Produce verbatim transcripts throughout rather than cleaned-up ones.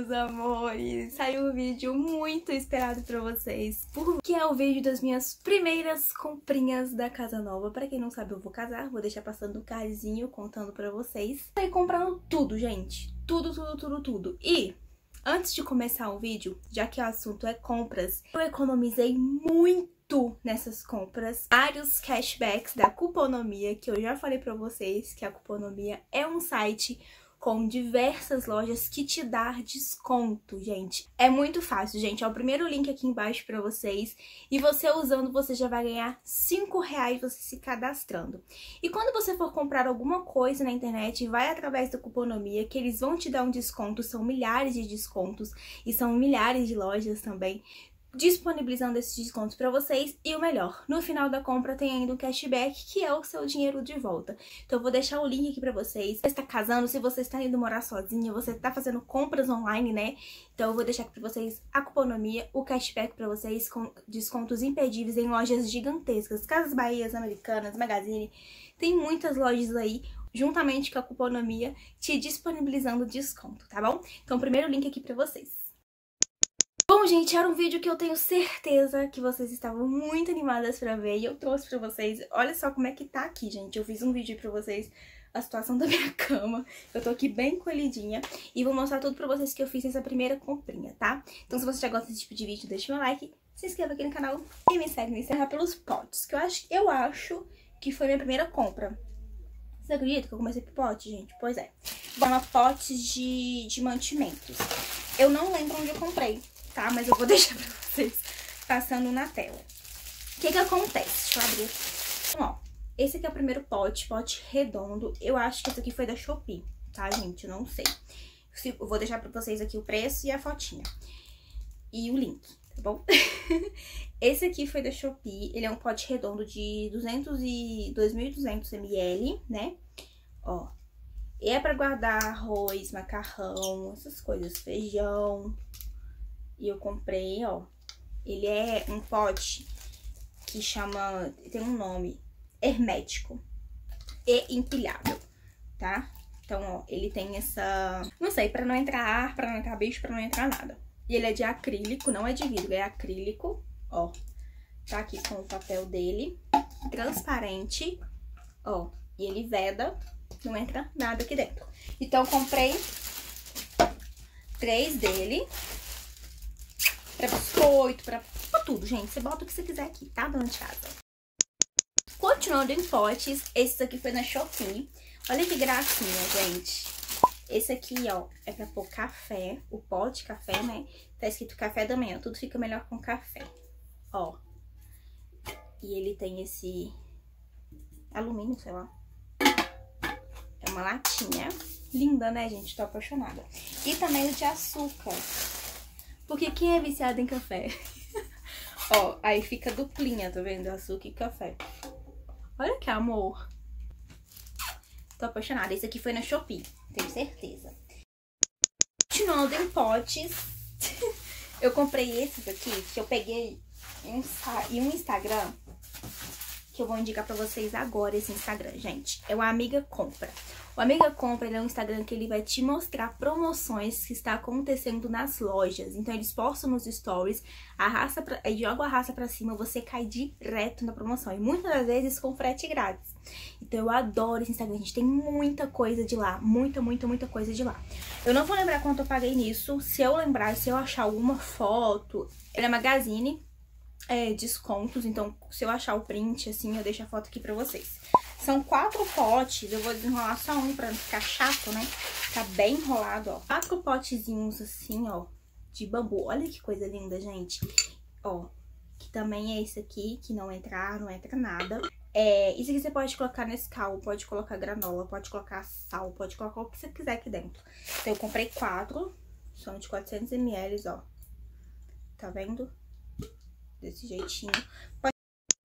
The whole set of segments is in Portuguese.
meus amores! Saiu um vídeo muito esperado pra vocês, porque é o vídeo das minhas primeiras comprinhas da casa nova. Pra quem não sabe, eu vou casar, vou deixar passando um cardzinho contando pra vocês. Saí comprando tudo, gente. Tudo, tudo, tudo, tudo. E antes de começar o vídeo, já que o assunto é compras, eu economizei muito nessas compras. Vários cashbacks da Cuponomia, que eu já falei pra vocês que a Cuponomia é um site com diversas lojas que te dá desconto, gente. É muito fácil, gente. É o primeiro link aqui embaixo pra vocês. E você usando, você já vai ganhar cinco reais você se cadastrando. E quando você for comprar alguma coisa na internet, vai através da Cuponomia, que eles vão te dar um desconto. São milhares de descontos e são milhares de lojas também disponibilizando esses descontos pra vocês. E o melhor, no final da compra tem ainda um cashback, que é o seu dinheiro de volta. Então eu vou deixar o link aqui pra vocês. Se você está casando, se você está indo morar sozinha, você tá fazendo compras online, né? Então eu vou deixar aqui pra vocês a Cuponomia, o cashback pra vocês, com descontos imperdíveis em lojas gigantescas. Casas Bahias, Americanas, Magazine, tem muitas lojas aí, juntamente com a Cuponomia, te disponibilizando desconto, tá bom? Então o primeiro link aqui pra vocês. Bom, gente, era um vídeo que eu tenho certeza que vocês estavam muito animadas pra ver e eu trouxe pra vocês. Olha só como é que tá aqui, gente. Eu fiz um vídeo pra vocês, a situação da minha cama. Eu tô aqui bem colhidinha e vou mostrar tudo pra vocês que eu fiz nessa primeira comprinha, tá? Então se você já gosta desse tipo de vídeo, deixa meu like, se inscreva aqui no canal e me segue no Instagram pelos potes, que eu acho, eu acho que foi minha primeira compra. Você acredita que eu comecei por pote, gente? Pois é. Vamos potes de, de mantimentos. Eu não lembro onde eu comprei, tá? Mas eu vou deixar pra vocês passando na tela. O que que acontece? Deixa eu abrir aqui. Então, ó, esse aqui é o primeiro pote, pote redondo. Eu acho que esse aqui foi da Shopee, tá, gente? Eu não sei. Eu vou deixar pra vocês aqui o preço e a fotinha. E o link, tá bom? Esse aqui foi da Shopee. Ele é um pote redondo de duzentos e dois mil e duzentos mililitros, né? Ó. E é pra guardar arroz, macarrão, essas coisas, feijão. E eu comprei, ó, ele é um pote que chama, tem um nome, hermético e empilhável, tá? Então, ó, ele tem essa, não sei, pra não entrar ar, pra não entrar bicho, pra não entrar nada. E ele é de acrílico, não é de vidro, é acrílico, ó. Tá aqui com o papel dele, transparente, ó, e ele veda, não entra nada aqui dentro. Então, eu comprei três dele. Pra biscoito, pra, pra tudo, gente. Você bota o que você quiser aqui, tá, dona de casa? Continuando em potes, esse aqui foi na Shopee. Olha que gracinha, gente. Esse aqui, ó, é pra pôr café, o pote café, né? Tá escrito café da manhã, tudo fica melhor com café. Ó. E ele tem esse alumínio, sei lá. É uma latinha. Linda, né, gente? Tô apaixonada. E também o de açúcar. Porque quem é viciado em café? Ó, aí fica duplinha, tá vendo? Açúcar e café. Olha que amor. Tô apaixonada. Esse aqui foi na Shopee, tenho certeza. Continuando em potes, eu comprei esses aqui, que eu peguei em um, em um Instagram, que eu vou indicar pra vocês agora esse Instagram, gente. É o Amiga Compra. O Amiga Compra, ele é um Instagram que ele vai te mostrar promoções que está acontecendo nas lojas. Então, eles postam nos stories, arrasta pra, joga a raça pra cima, você cai direto na promoção. E muitas das vezes com frete grátis. Então, eu adoro esse Instagram, gente. Tem muita coisa de lá. Muita, muita, muita coisa de lá. Eu não vou lembrar quanto eu paguei nisso. Se eu lembrar, se eu achar alguma foto... Ele é Magazine, é, descontos. Então, se eu achar o print, assim, eu deixo a foto aqui pra vocês. São quatro potes, eu vou desenrolar só um pra não ficar chato, né? Tá bem enrolado, ó. Quatro potezinhos assim, ó, de bambu. Olha que coisa linda, gente. Ó, que também é esse aqui, que não entra ar, não entra nada. É, isso aqui você pode colocar Nescau, pode colocar granola, pode colocar sal, pode colocar o que você quiser aqui dentro. Então, eu comprei quatro, são de quatrocentos mililitros, ó. Tá vendo? Desse jeitinho. Pode...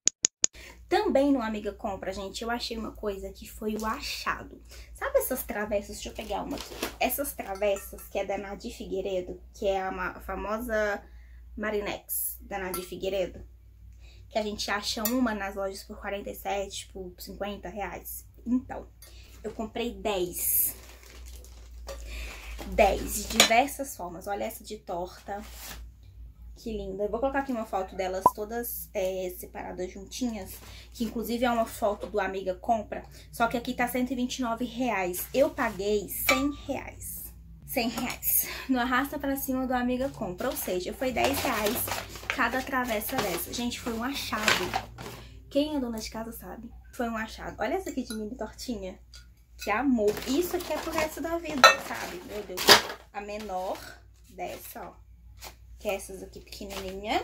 Também no Amiga Compra, gente, eu achei uma coisa que foi o achado. Sabe essas travessas? Deixa eu pegar uma aqui. Essas travessas que é da Nadir Figueiredo, que é a, a famosa Marinex da Nadir Figueiredo. Que a gente acha uma nas lojas por quarenta e sete, por cinquenta reais. Então, eu comprei dez. dez, de diversas formas. Olha essa de torta. Que linda. Eu vou colocar aqui uma foto delas todas é, separadas juntinhas. Que inclusive é uma foto do Amiga Compra. Só que aqui tá cento e vinte e nove reais. Eu paguei cem reais. cem reais. No arrasta pra cima do Amiga Compra. Ou seja, foi dez reais cada travessa dessa. Gente, foi um achado. Quem é dona de casa sabe. Foi um achado. Olha essa aqui de mini tortinha. Que amor. Isso aqui é pro resto da vida, sabe? Meu Deus. A menor dessa, ó. Que é essas aqui pequenininha.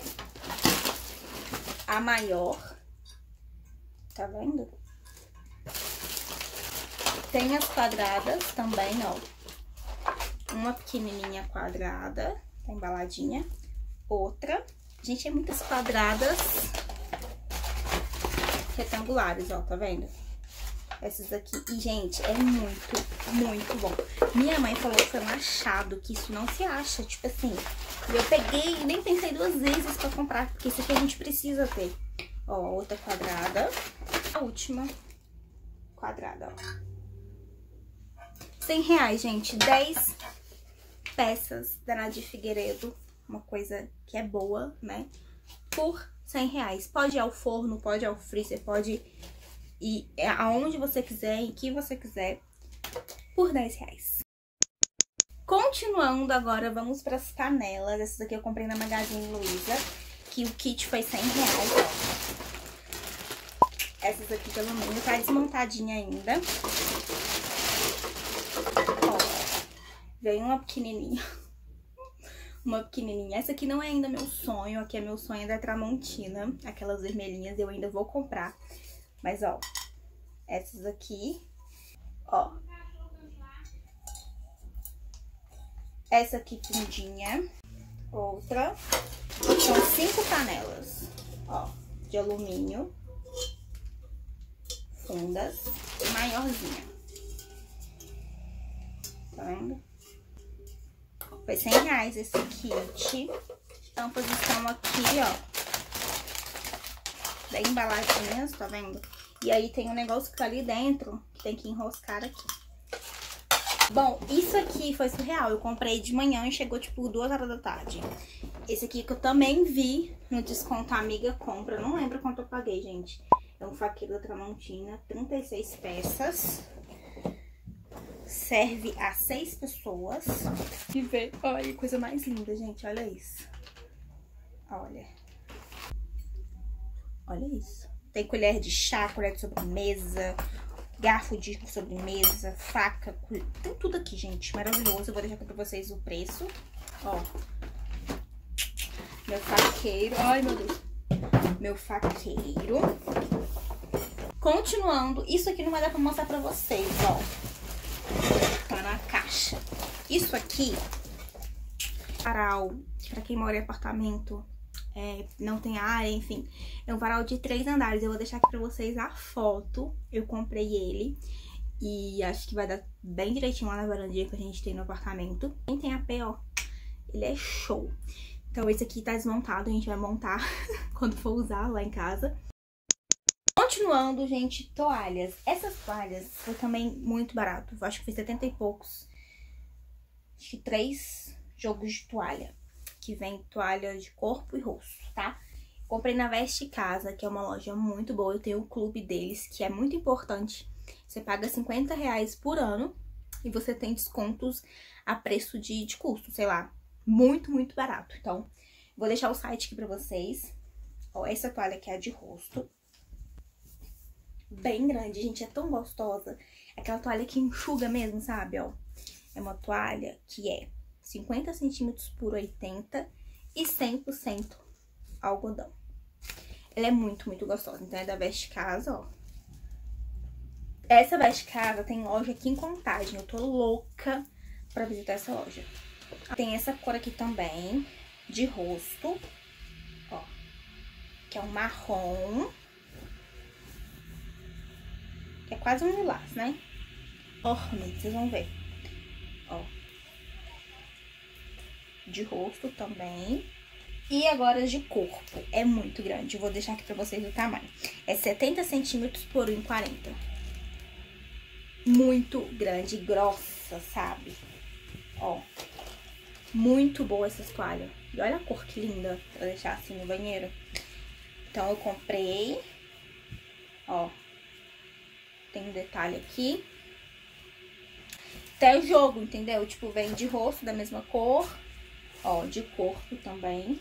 A maior. Tá vendo? Tem as quadradas também, ó. Uma pequenininha quadrada. Tá embaladinha. Outra. Gente, é muitas quadradas retangulares, ó. Tá vendo? Essas aqui. E, gente, é muito, muito bom. Minha mãe falou que foi um achado, que isso não se acha. Tipo assim, eu peguei e nem pensei duas vezes pra comprar, porque isso aqui a gente precisa ter. Ó, outra quadrada. A última quadrada, ó. cem reais, gente. dez peças da Nadir Figueiredo. Uma coisa que é boa, né? Por cem reais. Pode ir ao forno, pode ir ao freezer, pode... E aonde você quiser, em que você quiser, por dez reais. Continuando agora, vamos para as panelas. Essas aqui eu comprei na Magazine Luiza, que o kit foi cem reais, ó. Essas aqui de alumínio, tá desmontadinha ainda. Ó, veio uma pequenininha. Uma pequenininha. Essa aqui não é ainda meu sonho, aqui é meu sonho da Tramontina. Aquelas vermelhinhas eu ainda vou comprar. Mas, ó, essas aqui, ó. Essa aqui fundinha. Outra. São cinco panelas, ó, de alumínio. Fundas. E maiorzinha. Tá vendo? Foi cem reais esse kit. Tampas estão aqui, ó. Bem embaladinhas, tá vendo? E aí tem um negócio que tá ali dentro, que tem que enroscar aqui. Bom, isso aqui foi surreal. Eu comprei de manhã e chegou, tipo, duas horas da tarde. Esse aqui que eu também vi no desconto Amiga Compra. Eu não lembro quanto eu paguei, gente. É um faqueiro da Tramontina, trinta e seis peças. Serve a seis pessoas. E vê, olha que coisa mais linda, gente. Olha isso. Olha. Olha isso. Tem colher de chá, colher de sobremesa, garfo de sobremesa, faca, colher... Tem tudo aqui, gente. Maravilhoso. Eu vou deixar aqui pra vocês o preço. Ó. Meu faqueiro. Ai, meu Deus. Meu faqueiro. Continuando. Isso aqui não vai dar pra mostrar pra vocês, ó. Tá na caixa. Isso aqui, varal, pra quem mora em apartamento... É, não tem área, enfim. É um varal de três andares. Eu vou deixar aqui pra vocês a foto. Eu comprei ele. E acho que vai dar bem direitinho lá na varandinha que a gente tem no apartamento. Quem tem A P, ó, ele é show. Então esse aqui tá desmontado. A gente vai montar quando for usar lá em casa. Continuando, gente, toalhas. Essas toalhas foi também muito barato. Eu acho que foi setenta e poucos. Acho que três jogos de toalha. Que vem toalha de corpo e rosto, tá? Comprei na Veste Casa, que é uma loja muito boa. Eu tenho o clube deles, que é muito importante. Você paga cinquenta reais por ano e você tem descontos a preço de, de custo, sei lá. Muito, muito barato. Então, vou deixar o site aqui pra vocês. Ó, essa toalha aqui é a de rosto. Bem grande, gente. É tão gostosa. Aquela toalha que enxuga mesmo, sabe, ó. É uma toalha que é cinquenta centímetros por oitenta e cem por cento algodão. Ela é muito, muito gostosa. Então é da Veste Casa, ó. Essa Veste Casa tem loja aqui em Contagem. Eu tô louca pra visitar essa loja. Tem essa cor aqui também, de rosto, ó. Que é um marrom. Que é quase um lilás, né? Ó, vocês vão ver. Ó. De rosto também. E agora de corpo. É muito grande. Eu vou deixar aqui pra vocês o tamanho. É setenta centímetros por um e quarenta. Muito grande, grossa, sabe? ó. Muito boa essas toalhas. E olha a cor que linda pra deixar assim no banheiro. Então eu comprei. Ó. Tem um detalhe aqui. Até o jogo, entendeu? Tipo, vem de rosto da mesma cor. Ó, de corpo também.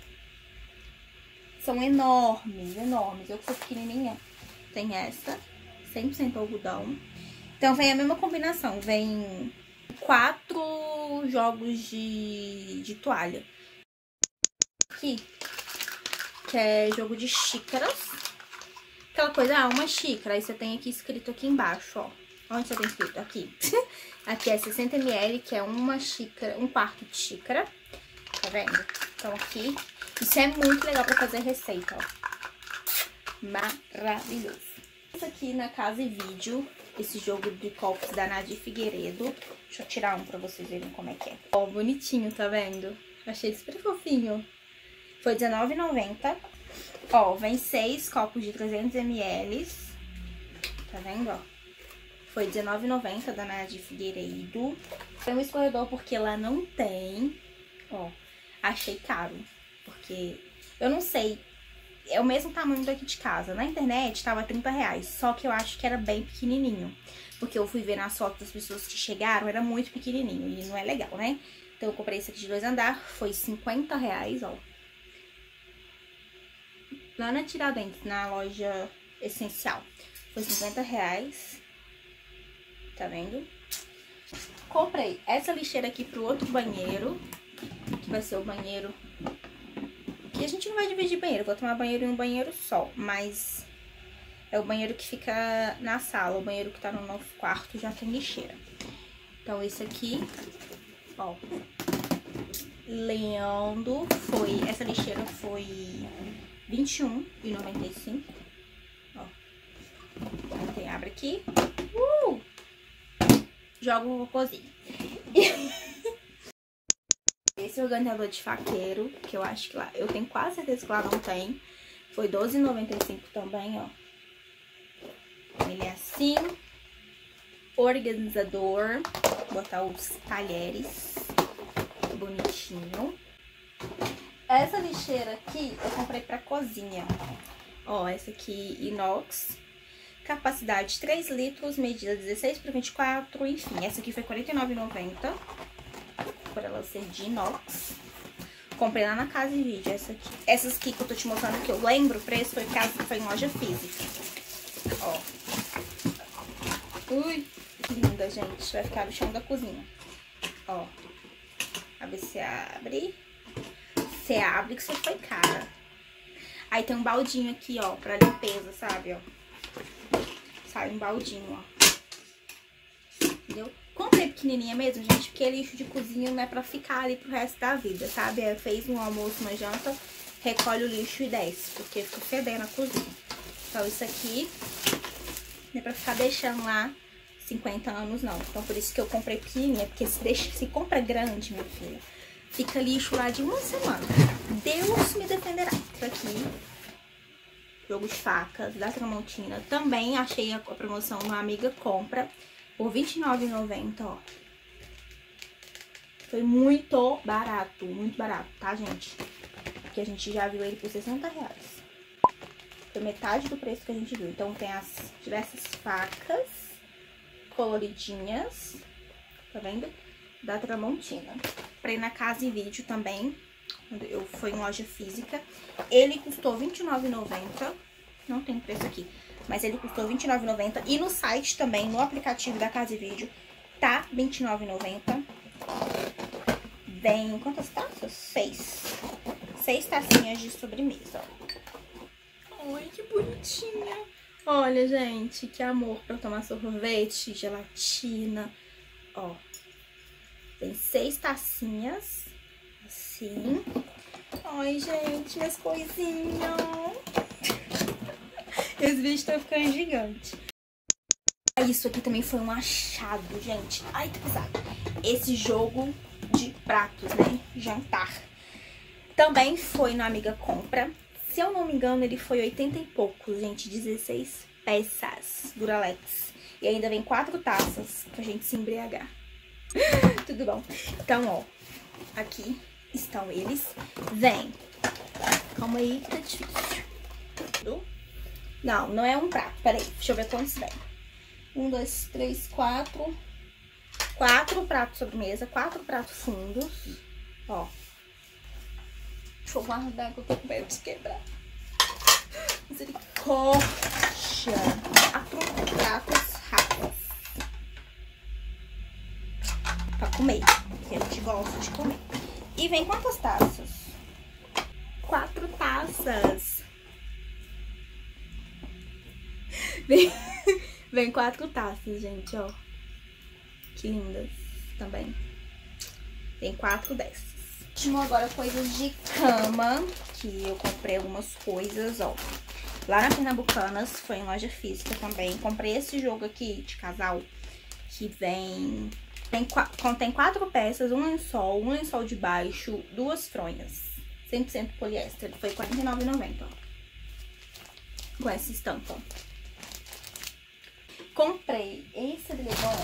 São enormes, enormes. Eu que sou pequenininha. Tem essa. cem por cento algodão. Então vem a mesma combinação. Vem quatro jogos de, de toalha. Aqui. Que é jogo de xícaras. Aquela coisa, ah, uma xícara. Aí você tem aqui escrito aqui embaixo, ó. Onde você tem escrito? Aqui. Aqui é sessenta mililitros, que é uma xícara, um quarto de xícara. Tá vendo? Então aqui. Isso é muito legal pra fazer receita, ó. Maravilhoso. Isso aqui na Casa e Vídeo. Esse jogo de copos da Nadir Figueiredo. Deixa eu tirar um pra vocês verem como é que é. Ó, bonitinho, tá vendo? Achei super fofinho. Foi dezenove reais e noventa centavos. Ó, vem seis copos de trezentos mililitros. Tá vendo, ó? Foi dezenove reais e noventa centavos da Nadir Figueiredo. Tem um escorredor porque lá não tem. Ó, achei caro. Porque eu não sei. É o mesmo tamanho daqui de casa. Na internet tava trinta reais. Só que eu acho que era bem pequenininho. Porque eu fui ver nas fotos das pessoas que chegaram. Era muito pequenininho. E não é legal, né? Então eu comprei esse aqui de dois andares. Foi cinquenta reais, ó. Lá na Tiradentes, na loja Essencial. Foi cinquenta reais. Tá vendo? Comprei essa lixeira aqui pro outro banheiro. Que vai ser o banheiro... Que a gente não vai dividir banheiro. Vou tomar banheiro em um banheiro só. Mas é o banheiro que fica na sala. O banheiro que tá no novo quarto já tem lixeira. Então esse aqui, ó. Leandro foi... Essa lixeira foi vinte e um reais e noventa e cinco centavos. Ó. Aí tem, abre aqui. Uh! Joga o cocôzinho. Esse organizador de faqueiro, que eu acho que lá... Eu tenho quase certeza que lá não tem. Foi doze reais e noventa e cinco centavos também, ó. Ele é assim. Organizador. Vou botar os talheres. Bonitinho. Essa lixeira aqui eu comprei pra cozinha. Ó, essa aqui inox. Capacidade três litros, medida dezesseis por vinte e quatro, enfim. Essa aqui foi quarenta e nove reais e noventa centavos. Por ela ser de inox. Comprei lá na Casa e Vídeo essa aqui. Essas aqui que eu tô te mostrando que eu lembro o preço foi, casa, foi em loja física. Ó. Ui, que linda, gente. Vai ficar no chão da cozinha. Ó. A ver se abre. Você abre que você foi cara. Aí tem um baldinho aqui, ó, pra limpeza, sabe, ó. Sai um baldinho, ó. Entendeu? Comprei pequenininha mesmo, gente, porque lixo de cozinha não é pra ficar ali pro resto da vida, sabe? É, fez um almoço, uma janta, recolhe o lixo e desce, porque fica fedendo a cozinha. Então isso aqui não é pra ficar deixando lá cinquenta anos, não. Então por isso que eu comprei pequenininha, porque se, deixa, se compra grande, minha filha, fica lixo lá de uma semana. Deus me defenderá. Isso aqui, jogo de facas da Tramontina. Também achei a promoção no Amiga Compra. Por vinte e nove reais e noventa centavos, ó. Foi muito barato, muito barato, tá, gente? Porque a gente já viu ele por sessenta reais. Foi metade do preço que a gente viu. Então tem as diversas facas coloridinhas, tá vendo? Da Tramontina. Comprei na Casa e Vídeo também, eu fui em loja física. Ele custou vinte e nove reais e noventa centavos. Não tem preço aqui. Mas ele custou vinte e nove reais e noventa centavos. E no site também, no aplicativo da Casa e Vídeo, tá vinte e nove reais e noventa centavos. Vem quantas taças? Seis. Seis tacinhas de sobremesa, ó. Ai, que bonitinha. Olha, gente, que amor pra tomar sorvete, gelatina. Ó. Tem seis tacinhas. Assim. Ai, gente, minhas coisinhas. Esse vídeo tá ficando gigante. Isso aqui também foi um achado, gente. Ai, tá pesado. Esse jogo de pratos, né? Jantar. Também foi no Amiga Compra. Se eu não me engano, ele foi oitenta e poucos, gente. dezesseis peças Duralex. E ainda vem quatro taças pra gente se embriagar. Tudo bom. Então, ó, aqui estão eles. Vem. Calma aí que tá difícil. Não, não é um prato. Peraí, deixa eu ver quantos vem. Um, dois, três, quatro. Quatro pratos sobremesa, quatro pratos fundos. Ó. Deixa eu guardar que eu tô com medo de quebrar. Misericórdia. Quatro pratos rápidos. Pra comer, porque a gente gosta de comer. E vem quantas taças? Quatro taças. Vem, vem quatro taças, gente, ó. Que lindas também. Tem quatro dessas. Último agora coisas de cama, que eu comprei algumas coisas, ó. Lá na Pernambucanas, foi em loja física também. Comprei esse jogo aqui de casal, que vem... Tem, contém quatro peças, um lençol, um lençol de baixo, duas fronhas. cem por cento poliéster. Foi quarenta e nove reais e noventa centavos, ó. Com essa estampa. Comprei esse edredom.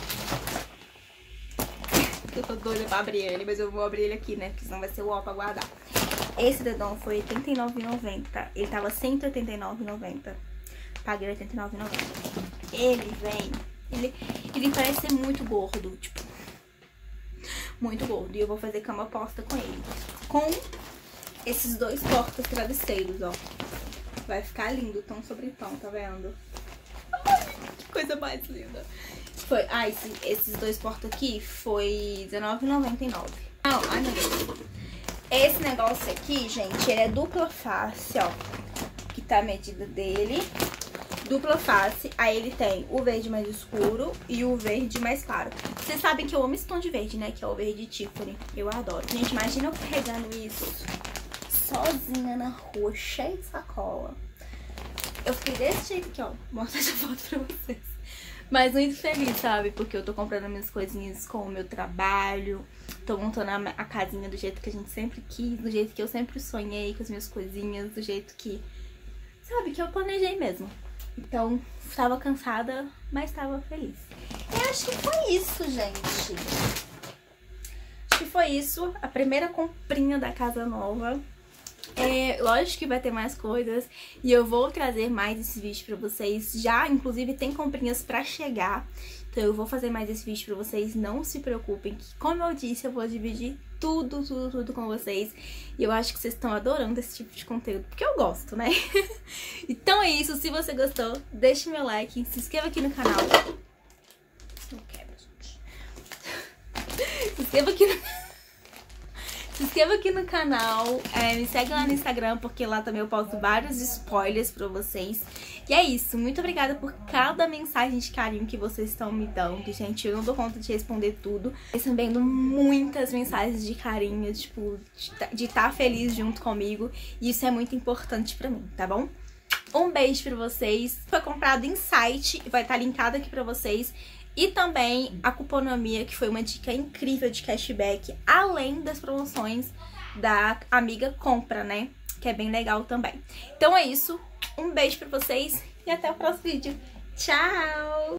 Eu tô doida pra abrir ele, mas eu vou abrir ele aqui, né? Porque senão vai ser o ó pra guardar. Esse edredom foi oitenta e nove reais e noventa centavos. Ele tava cento e oitenta e nove reais e noventa centavos. Paguei oitenta e nove reais e noventa centavos. Ele vem... Ele, ele parece ser muito gordo, tipo... Muito gordo. E eu vou fazer cama posta com ele. Com esses dois porta-travesseiros, ó. Vai ficar lindo, tão sobre tão, tá vendo? Ai, que coisa mais linda. Foi, ah, esse, esses dois porta aqui foi dezenove reais e noventa e nove centavos. Não, ai meu Deus. Esse negócio aqui, gente, ele é dupla face, ó. Que tá a medida dele. Dupla face, aí ele tem o verde mais escuro e o verde mais claro. Vocês sabem que eu amo esse tom de verde, né? Que é o verde Tiffany. Eu adoro. Gente, imagina eu carregando isso sozinha na rua, cheia de sacola. Eu fiquei desse jeito aqui, ó. Mostra essa foto pra vocês. Mas muito feliz, sabe? Porque eu tô comprando minhas coisinhas com o meu trabalho. Tô montando a, a casinha do jeito que a gente sempre quis. Do jeito que eu sempre sonhei com as minhas coisinhas. Do jeito que... Sabe? Que eu planejei mesmo. Então, tava cansada, mas tava feliz. Eu acho que foi isso, gente. Acho que foi isso. A primeira comprinha da casa nova. É, lógico que vai ter mais coisas. E eu vou trazer mais esse vídeo pra vocês. Já, inclusive, tem comprinhas pra chegar. Então eu vou fazer mais esse vídeo pra vocês. Não se preocupem que, como eu disse, eu vou dividir tudo, tudo, tudo com vocês. E eu acho que vocês estão adorando esse tipo de conteúdo, porque eu gosto, né? Então é isso. Se você gostou, deixe meu like. Se inscreva aqui no canal. Não quebra, gente. Se inscreva aqui no... Se inscreva aqui no canal, é, me segue lá no Instagram, porque lá também eu posto vários spoilers pra vocês. E é isso, muito obrigada por cada mensagem de carinho que vocês estão me dando, gente. Eu não dou conta de responder tudo. Eu também dou muitas mensagens de carinho, tipo, de estar tá feliz junto comigo. E isso é muito importante pra mim, tá bom? Um beijo pra vocês. Foi comprado em site, vai estar linkado aqui pra vocês. E também a Cuponomia, que foi uma dica incrível de cashback, além das promoções da Amiga Compra, né? Que é bem legal também. Então é isso, um beijo pra vocês e até o próximo vídeo. Tchau!